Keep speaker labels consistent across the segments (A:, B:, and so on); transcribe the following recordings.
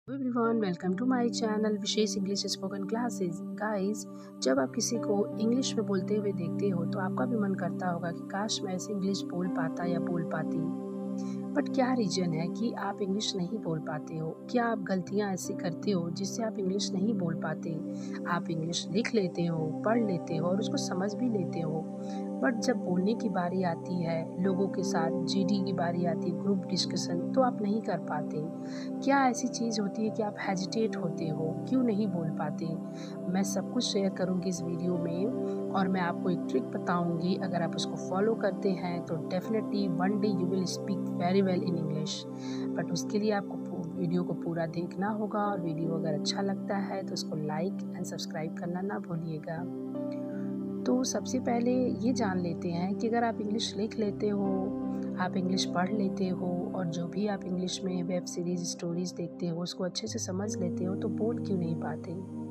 A: Everyone, welcome to my channel Vishesh English spoken classes. Guys, जब आप किसी को इंग्लिश में बोलते हुए देखते हो तो आपका भी मन करता होगा कि काश मैं ऐसे इंग्लिश बोल पाता या बोल पाती। बट क्या रीज़न है कि आप इंग्लिश नहीं बोल पाते हो? क्या आप गलतियां ऐसी करते हो जिससे आप इंग्लिश नहीं बोल पाते? आप इंग्लिश लिख लेते हो, पढ़ लेते हो और उसको समझ भी लेते हो, बट जब बोलने की बारी आती है, लोगों के साथ जीडी की बारी आती है, ग्रुप डिस्कशन, तो आप नहीं कर पाते। क्या ऐसी चीज़ होती है कि आप हेजिटेट होते हो, क्यों नहीं बोल पाते? मैं सब कुछ शेयर करूँगी इस वीडियो में और मैं आपको एक ट्रिक बताऊँगी। अगर आप उसको फॉलो करते हैं तो definitely one day you will speak very well in English. But उसके लिए आपको वीडियो को पूरा देखना होगा और वीडियो अगर अच्छा लगता है तो उसको लाइक एंड सब्सक्राइब करना ना भूलिएगा। तो सबसे पहले ये जान लेते हैं कि अगर आप इंग्लिश लिख लेते हो, आप इंग्लिश पढ़ लेते हो और जो भी आप इंग्लिश में वेब सीरीज़ स्टोरीज़ देखते हो उसको अच्छे से समझ लेते हो, तो बोल क्यों नहीं पाते?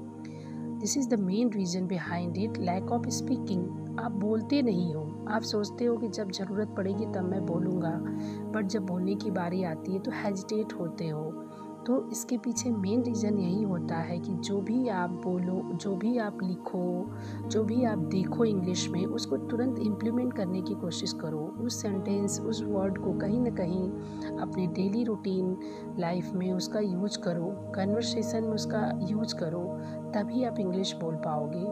A: This is the main reason behind it, lack of speaking. आप बोलते नहीं हो। आप सोचते हो कि जब ज़रूरत पड़ेगी तब मैं बोलूँगा, बट जब बोलने की बारी आती है तो हेजिटेट होते हो। तो इसके पीछे मेन रीज़न यही होता है कि जो भी आप बोलो, जो भी आप लिखो, जो भी आप देखो इंग्लिश में, उसको तुरंत इम्प्लीमेंट करने की कोशिश करो। उस सेंटेंस, उस वर्ड को कहीं न कहीं अपने डेली रूटीन लाइफ में उसका यूज करो, कन्वर्सेशन में उसका यूज करो, तभी आप इंग्लिश बोल पाओगे।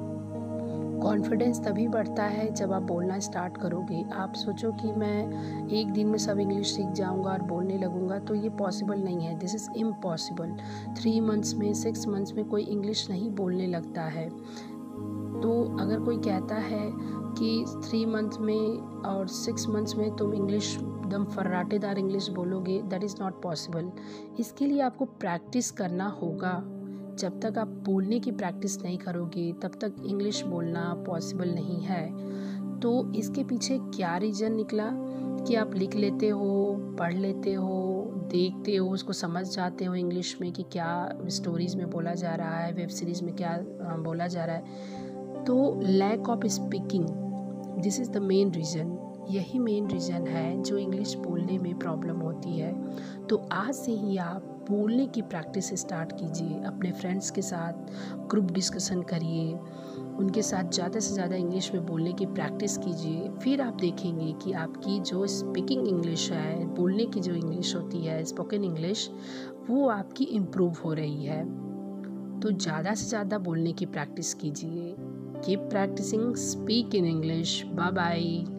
A: कॉन्फिडेंस तभी बढ़ता है जब आप बोलना स्टार्ट करोगे। आप सोचो कि मैं एक दिन में सब इंग्लिश सीख जाऊंगा और बोलने लगूंगा, तो ये पॉसिबल नहीं है। This is impossible. 3 मंथ्स में, 6 मंथ्स में कोई इंग्लिश नहीं बोलने लगता है। तो अगर कोई कहता है कि 3 मंथ में और 6 मंथ्स में तुम इंग्लिश एकदम फर्राटेदार इंग्लिश बोलोगे, दैट इज़ नॉट पॉसिबल। इसके लिए आपको प्रैक्टिस करना होगा। जब तक आप बोलने की प्रैक्टिस नहीं करोगे तब तक इंग्लिश बोलना पॉसिबल नहीं है। तो इसके पीछे क्या रीज़न निकला कि आप लिख लेते हो, पढ़ लेते हो, देखते हो, उसको समझ जाते हो इंग्लिश में कि क्या स्टोरीज़ में बोला जा रहा है, वेब सीरीज़ में क्या बोला जा रहा है। तो lack of speaking, this is the main reason. यही मेन रीज़न है जो इंग्लिश बोलने में प्रॉब्लम होती है। तो आज से ही आप बोलने की प्रैक्टिस स्टार्ट कीजिए। अपने फ्रेंड्स के साथ ग्रुप डिस्कशन करिए, उनके साथ ज़्यादा से ज़्यादा इंग्लिश में बोलने की प्रैक्टिस कीजिए। फिर आप देखेंगे कि आपकी जो स्पीकिंग इंग्लिश है, बोलने की जो इंग्लिश होती है, स्पोकन इंग्लिश, वो आपकी इम्प्रूव हो रही है। तो ज़्यादा से ज़्यादा बोलने की प्रैक्टिस कीजिए। Keep practising, speak in English. Bye bye.